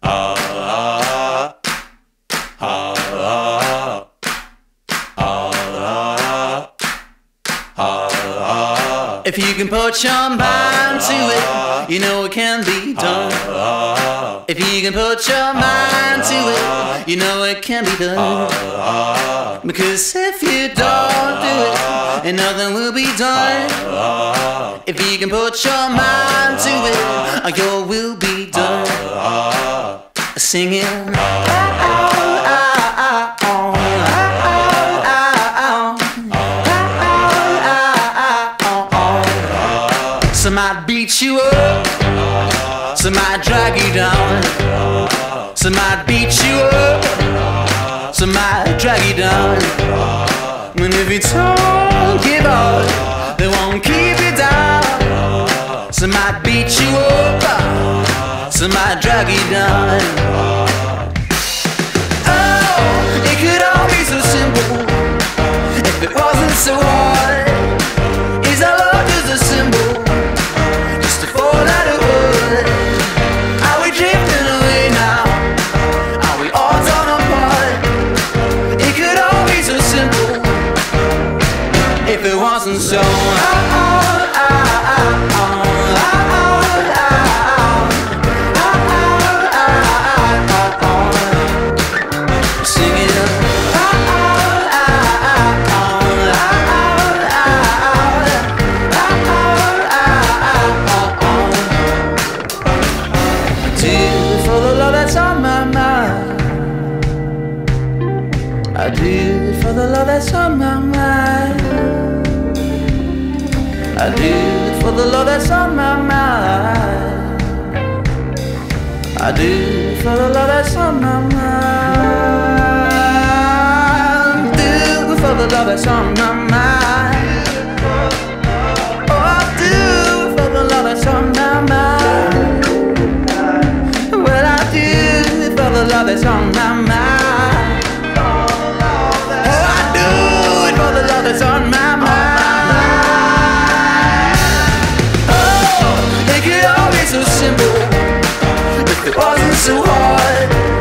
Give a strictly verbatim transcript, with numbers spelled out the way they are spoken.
If you can put your mind to it, you know it can be done. If you can put your mind to it, you know it can be done. Because if you don't do it, and nothing will be done. If you can put your mind to it, your will be done. Singing. Some might beat you up, some might drag you down. Some might beat you up, some might drag you down. And if you don't give up, they won't keep you down. Some might beat you up, some might drag you down. Oh, it could all be so simple if it wasn't so hard. Is our love just a symbol? If it wasn't so, sing it up. I do for the love that's on my mind. I do for the love that's on my mind. I do it for the love that's on my mind. I do it for the love that's on my mind. Do it for the love that's on my mind. Oh, I do it for the love that's on my mind. Well, I do it for the love that's on my mind. Oh, I do it for the love that's on my mind. So simple, if it wasn't so hard.